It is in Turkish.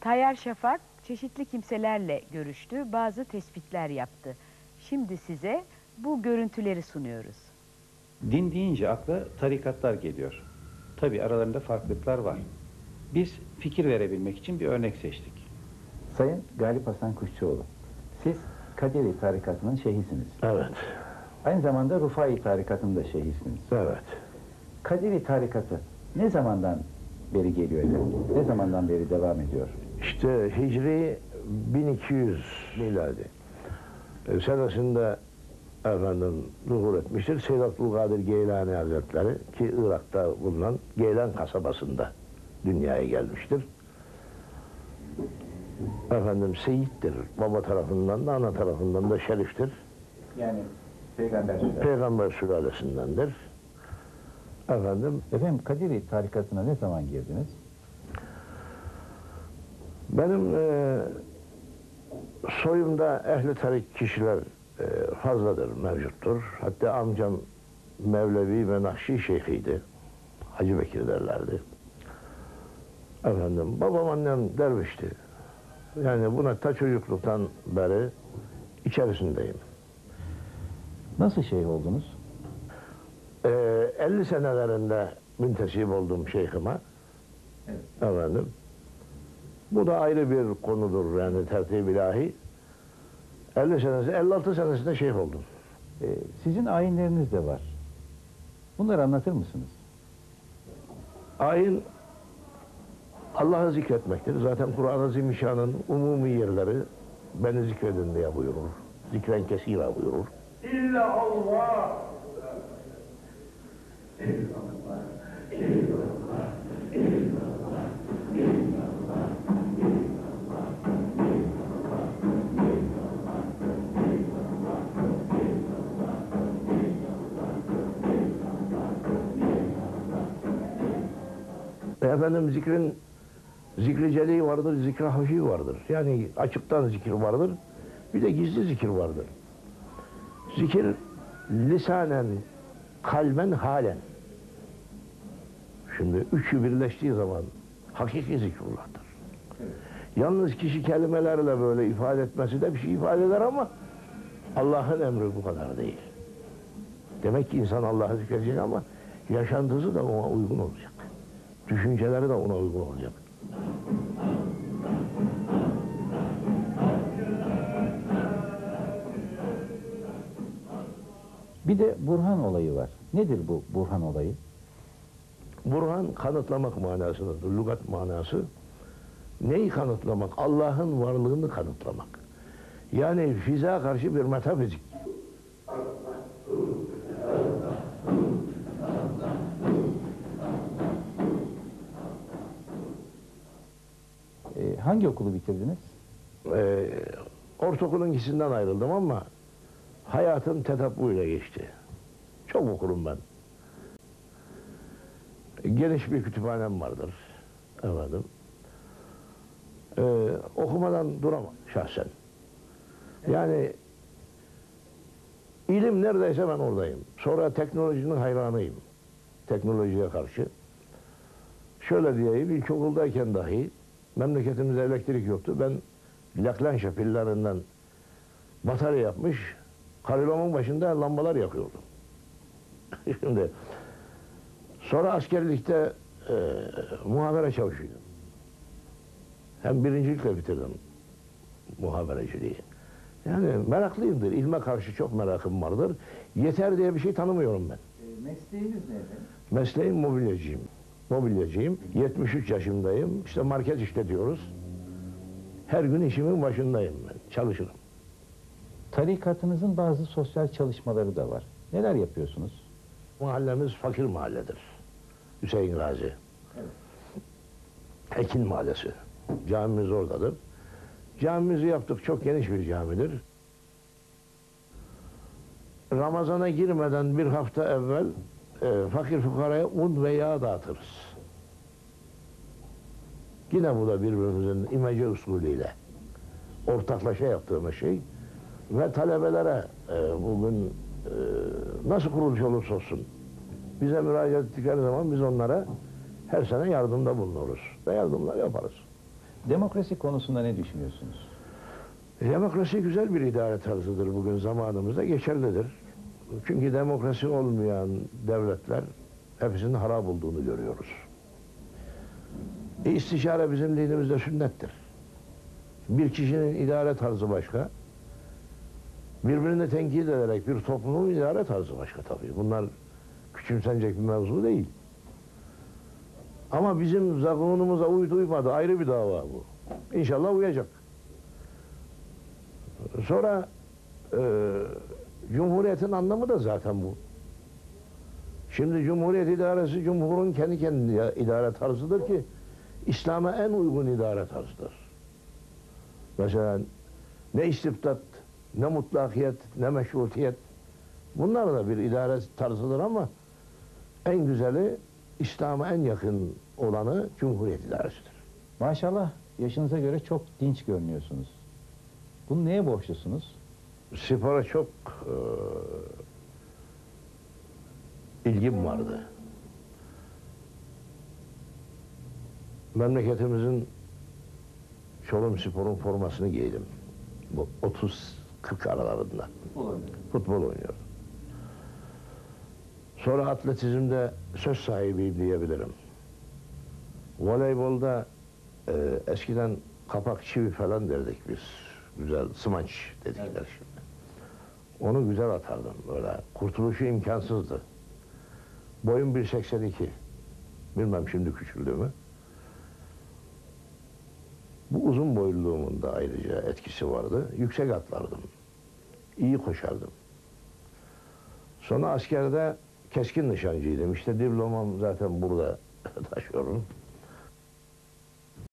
Tayyar Şafak çeşitli kimselerle görüştü, bazı tespitler yaptı. Şimdi size bu görüntüleri sunuyoruz. Din deyince akla tarikatlar geliyor. Tabi aralarında farklılıklar var. Biz fikir verebilmek için bir örnek seçtik. Sayın Galip Hasan Kuşçuoğlu, siz Kaderi tarikatının şeyhisiniz. Evet, Aynı zamanda Rufai tarikatının da şeyhisiniz. evet. Kaderi tarikatı ne zamandan beri geliyor efendim? Ne zamandan beri devam ediyor? İşte Hicri 1200 miladi senesinde efendim zuhur etmiştir. Seyyid Abdülkadir Geylani Hazretleri ki Irak'ta bulunan Geylan kasabasında dünyaya gelmiştir. Efendim Seyit'tir. Baba tarafından da ana tarafından da şeriftir. Yani Peygamber sülalesi. Peygamber sülalesindendir. Efendim Kaderi tarikatına ne zaman girdiniz? Benim soyumda ehli tarik kişiler fazladır, mevcuttur. Hatta amcam Mevlevi ve Nakşi şeyhiydi. Hacı Bekir derlerdi. Babam annem dervişti. Yani buna ta çocukluktan beri içerisindeyim. Nasıl şeyh oldunuz? 50 senelerinde müntesip oldum şeyhime. Evet. Bu da ayrı bir konudur yani tertib ilahi. 56 senesinde şeyh oldum. Sizin ayinleriniz de var. Bunları anlatır mısınız? Ayin Allah'ı zikretmektir. Zaten Kur'an-ı Azimüşşan'ın umumi yerleri beni zikredin diye buyurur. Zikren kesira buyurur. İlla Allah. Zikrin zikri celi vardır, zikri hafi vardır. Yani açıktan zikir vardır, bir de gizli zikir vardır. Zikir lisanen, kalben, halen. Şimdi üçü birleştiği zaman hakiki zikrullah'tır. Yalnız kişi kelimelerle böyle ifade etmesi de bir şey ifade eder ama Allah'ın emri bu kadar değil. Demek ki insan Allah'ı zikredecek ama yaşantısı da ona uygun olacak. Düşünceleri de ona uygun olacak. Bir de Burhan olayı var. Nedir bu Burhan olayı? Burhan kanıtlamak manasındadır, lügat manası. Neyi kanıtlamak? Allah'ın varlığını kanıtlamak. Yani fiziğe karşı bir metafizik. Hangi okulu bitirdiniz? Ortaokulun ikisinden ayrıldım ama hayatım tetabbuyla geçti. Çok okurum ben. Geniş bir kütüphanem vardır. Efendim. Okumadan duramam şahsen. Yani ilim neredeyse ben oradayım. Sonra teknolojinin hayranıyım. Teknolojiye karşı. Şöyle diyeyim, ilkokuldayken dahi memleketimizde elektrik yoktu. Ben Laklanşa pillerinden batarya yapmış, karilomun başında lambalar yakıyordum. Şimdi sonra askerlikte muhabere çalışıyordum. Hem birincilikle bitirdim muhabereciliği. Yani meraklıyımdır, ilme karşı çok merakım vardır. Yeter diye bir şey tanımıyorum ben. Mesleğiniz ne efendim? Mesleğim mobilyacıyım. Mobilyacıyım. 73 yaşındayım. İşte market işletiyoruz. Her gün işimin başındayım ben. Çalışırım. Tarikatınızın bazı sosyal çalışmaları da var. Neler yapıyorsunuz? Mahallemiz fakir mahalledir. Hüseyin Gazi. Evet. Ekin Mahallesi. Camimiz oradadır. Camimizi yaptık. Çok geniş bir camidir. Ramazana girmeden bir hafta evvel fakir fukaraya un ve yağ dağıtırız. Yine bu da birbirimizin imece usulüyle ortaklaşa yaptığımız şey ve talebelere bugün nasıl kuruluş olursa olsun bize müracaat ettikleri zaman biz onlara her sene yardımda bulunuruz ve yardımlar yaparız. Demokrasi konusunda ne düşünüyorsunuz? Demokrasi güzel bir idare tarzıdır bugün zamanımızda, geçerlidir. Çünkü demokrasi olmayan devletler hepsinin harap olduğunu görüyoruz. İstişare bizim dinimizde sünnettir. Bir kişinin idare tarzı başka, birbirini tenkit ederek bir toplumun idare tarzı başka tabii. Bunlar küçümsenecek bir mevzu değil. Ama bizim zagonumuza uydu uymadı ayrı bir dava bu. İnşallah uyacak. Sonra Cumhuriyetin anlamı da zaten bu. Şimdi Cumhuriyet idaresi Cumhur'un kendi kendine idare tarzıdır ki İslam'a en uygun idare tarzıdır. Mesela ne istibdat, ne mutlakiyet, ne meşrutiyet, bunlar da bir idare tarzıdır ama en güzeli, İslam'a en yakın olanı Cumhuriyet idaresidir. Maşallah yaşınıza göre çok dinç görünüyorsunuz. Bunu neye borçlusunuz? Spora çok ilgim vardı. Memleketimizin Çorum Spor'un formasını giydim. Bu 30-40 aralarında. Futbol oynuyorum. Sonra atletizmde söz sahibiyim diyebilirim. Voleybolda eskiden kapak çivi falan derdik biz. Güzel smaç dedikler şimdi. Onu güzel atardım böyle. Kurtuluşu imkansızdı. Boyum 1.82. Bilmem şimdi küçüldü mü. Bu uzun boyluluğumun da ayrıca etkisi vardı. Yüksek atlardım. İyi koşardım. Sonra askerde keskin nişancıydım. İşte diplomam zaten burada taşıyorum.